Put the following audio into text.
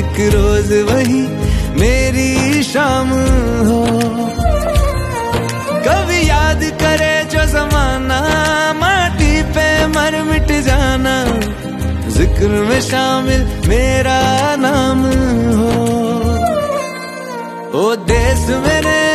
एक रोज वही मेरी शाम हो। कभी याद करे जो जमाना, माटी पे मर मिट जाना, जिक्र में शामिल मेरा नाम हो। ओ देश मेरे